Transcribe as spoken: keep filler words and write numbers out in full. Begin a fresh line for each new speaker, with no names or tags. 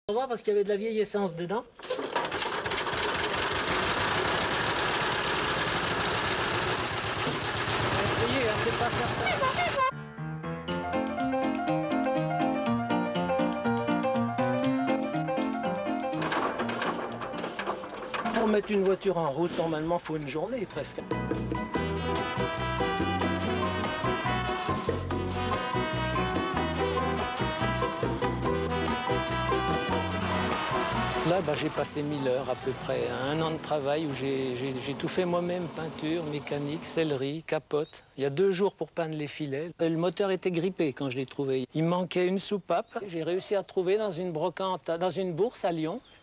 On va voir parce qu'il y avait de la vieille essence dedans. On va essayer, hein, c'est pas certain. Pour mettre une voiture en route, normalement, il faut une journée presque. Là, bah, j'ai passé mille heures à peu près, un an de travail où j'ai tout fait moi-même, peinture, mécanique, sellerie, capote. Il y a deux jours pour peindre les filets. Le moteur était grippé quand je l'ai trouvé. Il manquait une soupape. J'ai réussi à trouver dans une brocante, dans une bourse à Lyon.